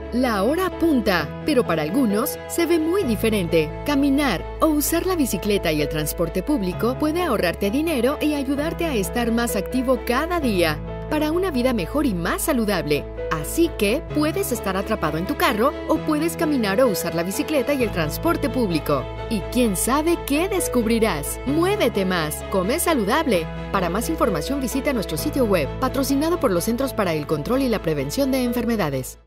La hora punta, pero para algunos se ve muy diferente. Caminar o usar la bicicleta y el transporte público puede ahorrarte dinero y ayudarte a estar más activo cada día, para una vida mejor y más saludable. Así que puedes estar atrapado en tu carro o puedes caminar o usar la bicicleta y el transporte público. Y quién sabe qué descubrirás. Muévete más, come saludable. Para más información visita nuestro sitio web, patrocinado por los Centros para el Control y la Prevención de Enfermedades.